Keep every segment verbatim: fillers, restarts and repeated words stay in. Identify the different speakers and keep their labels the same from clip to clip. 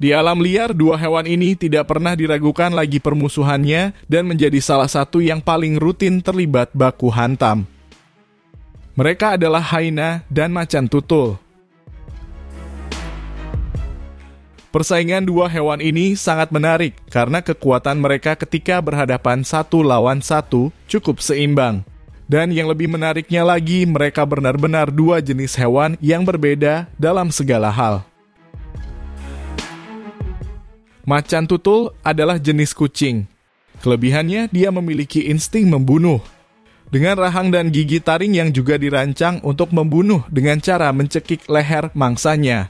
Speaker 1: Di alam liar, dua hewan ini tidak pernah diragukan lagi permusuhannya dan menjadi salah satu yang paling rutin terlibat baku hantam. Mereka adalah hyena dan macan tutul. Persaingan dua hewan ini sangat menarik karena kekuatan mereka ketika berhadapan satu lawan satu cukup seimbang. Dan yang lebih menariknya lagi, mereka benar-benar dua jenis hewan yang berbeda dalam segala hal. Macan tutul adalah jenis kucing. Kelebihannya, dia memiliki insting membunuh. Dengan rahang dan gigi taring yang juga dirancang untuk membunuh dengan cara mencekik leher mangsanya.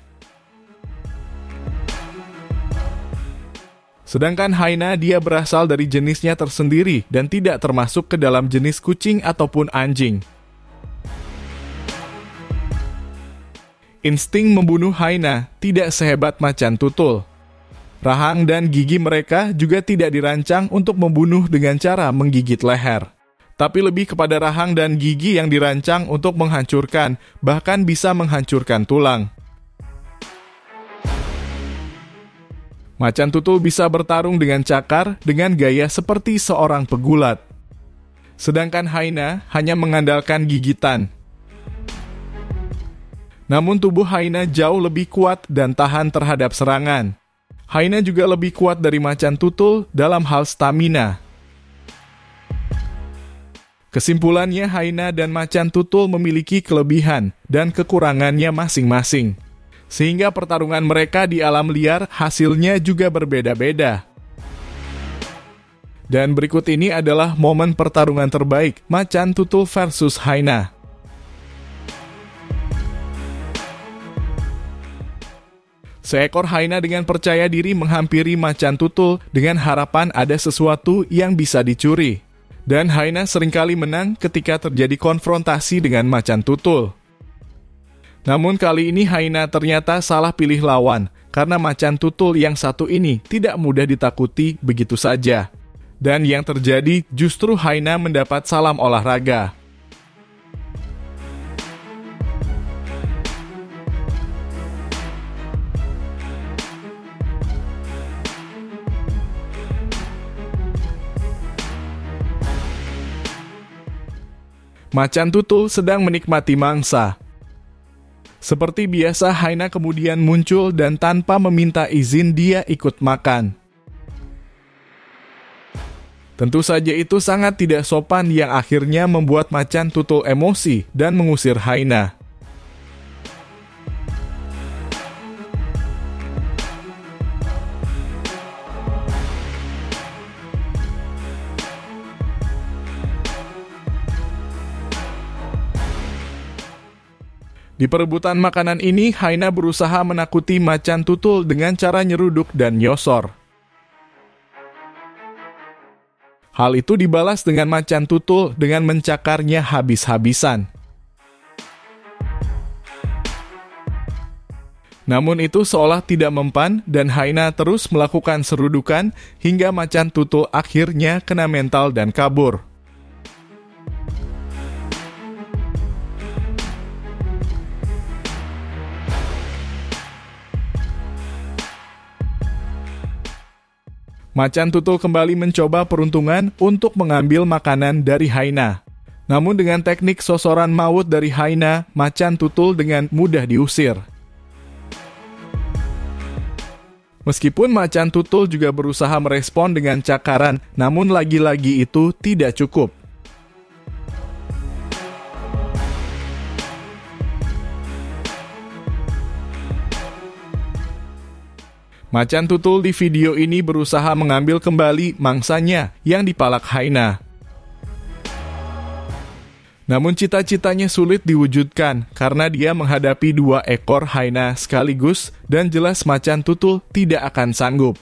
Speaker 1: Sedangkan hyena, dia berasal dari jenisnya tersendiri dan tidak termasuk ke dalam jenis kucing ataupun anjing. Insting membunuh hyena tidak sehebat macan tutul. Rahang dan gigi mereka juga tidak dirancang untuk membunuh dengan cara menggigit leher, tapi lebih kepada rahang dan gigi yang dirancang untuk menghancurkan, bahkan bisa menghancurkan tulang. Macan tutul bisa bertarung dengan cakar dengan gaya seperti seorang pegulat. Sedangkan hyena hanya mengandalkan gigitan. Namun tubuh hyena jauh lebih kuat dan tahan terhadap serangan. Hyena juga lebih kuat dari macan tutul dalam hal stamina. Kesimpulannya, hyena dan macan tutul memiliki kelebihan dan kekurangannya masing-masing. Sehingga pertarungan mereka di alam liar hasilnya juga berbeda-beda. Dan berikut ini adalah momen pertarungan terbaik macan tutul versus hyena. Seekor hyena dengan percaya diri menghampiri macan tutul dengan harapan ada sesuatu yang bisa dicuri. Dan hyena seringkali menang ketika terjadi konfrontasi dengan macan tutul. Namun kali ini hyena ternyata salah pilih lawan, karena macan tutul yang satu ini tidak mudah ditakuti begitu saja. Dan yang terjadi justru hyena mendapat salam olahraga. Macan tutul sedang menikmati mangsa. Seperti biasa, hyena kemudian muncul dan tanpa meminta izin dia ikut makan. Tentu saja itu sangat tidak sopan yang akhirnya membuat macan tutul emosi dan mengusir hyena. Di perebutan makanan ini, hyena berusaha menakuti macan tutul dengan cara nyeruduk dan nyosor. Hal itu dibalas dengan macan tutul dengan mencakarnya habis-habisan. Namun itu seolah tidak mempan dan hyena terus melakukan serudukan hingga macan tutul akhirnya kena mental dan kabur. Macan tutul kembali mencoba peruntungan untuk mengambil makanan dari hyena. Namun dengan teknik sosoran maut dari hyena, macan tutul dengan mudah diusir. Meskipun macan tutul juga berusaha merespon dengan cakaran, namun lagi-lagi itu tidak cukup. Macan tutul di video ini berusaha mengambil kembali mangsanya yang dipalak hyena. Namun cita-citanya sulit diwujudkan karena dia menghadapi dua ekor hyena sekaligus dan jelas macan tutul tidak akan sanggup.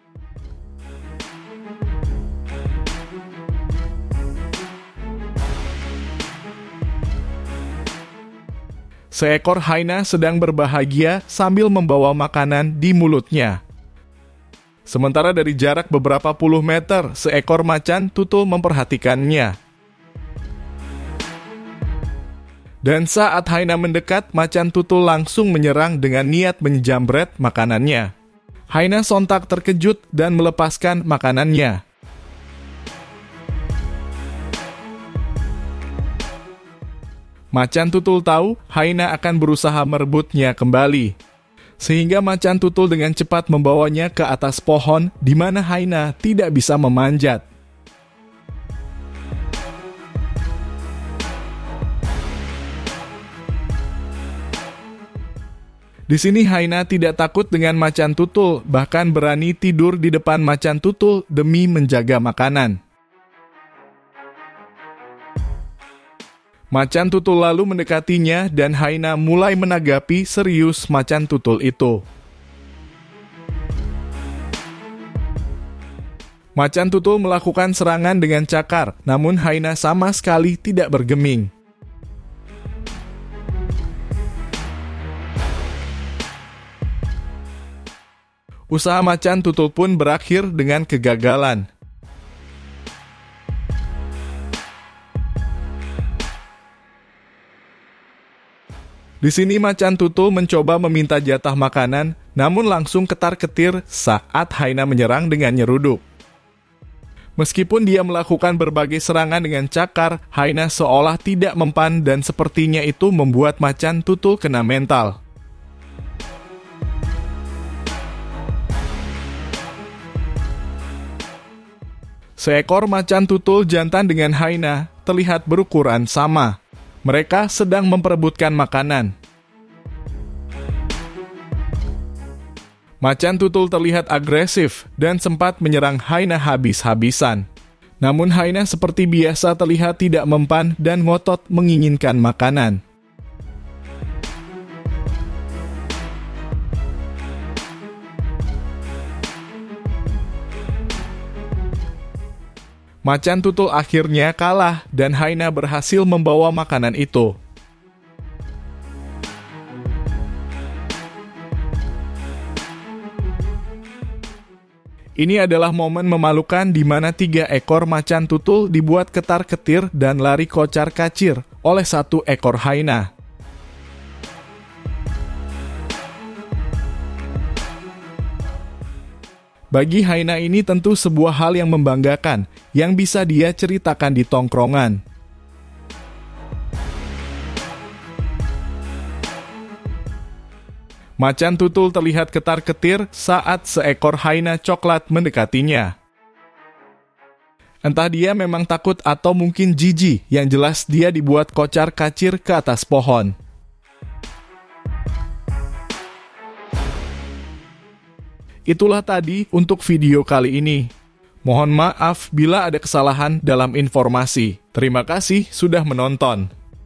Speaker 1: Seekor hyena sedang berbahagia sambil membawa makanan di mulutnya. Sementara dari jarak beberapa puluh meter, seekor macan tutul memperhatikannya. Dan saat hyena mendekat, macan tutul langsung menyerang dengan niat menjambret makanannya. Haina sontak terkejut dan melepaskan makanannya. Macan tutul tahu Haina akan berusaha merebutnya kembali, sehingga macan tutul dengan cepat membawanya ke atas pohon di mana Haina tidak bisa memanjat. Di sini Haina tidak takut dengan macan tutul, bahkan berani tidur di depan macan tutul demi menjaga makanan. Macan tutul lalu mendekatinya dan Haina mulai menanggapi serius macan tutul itu. Macan tutul melakukan serangan dengan cakar, namun Haina sama sekali tidak bergeming. Usaha macan tutul pun berakhir dengan kegagalan. Di sini macan tutul mencoba meminta jatah makanan, namun langsung ketar-ketir saat Haina menyerang dengan nyeruduk. Meskipun dia melakukan berbagai serangan dengan cakar, Haina seolah tidak mempan dan sepertinya itu membuat macan tutul kena mental. Seekor macan tutul jantan dengan Haina terlihat berukuran sama. Mereka sedang memperebutkan makanan. Macan tutul terlihat agresif dan sempat menyerang Haina habis-habisan. Namun Haina seperti biasa terlihat tidak mempan dan ngotot menginginkan makanan. Macan tutul akhirnya kalah dan Haina berhasil membawa makanan itu. Ini adalah momen memalukan di mana tiga ekor macan tutul dibuat ketar-ketir dan lari kocar-kacir oleh satu ekor Haina. Bagi Haina ini tentu sebuah hal yang membanggakan, yang bisa dia ceritakan di tongkrongan. Macan tutul terlihat ketar-ketir saat seekor Haina coklat mendekatinya. Entah dia memang takut atau mungkin jijik, yang jelas dia dibuat kocar-kacir ke atas pohon. Itulah tadi untuk video kali ini. Mohon maaf bila ada kesalahan dalam informasi. Terima kasih sudah menonton.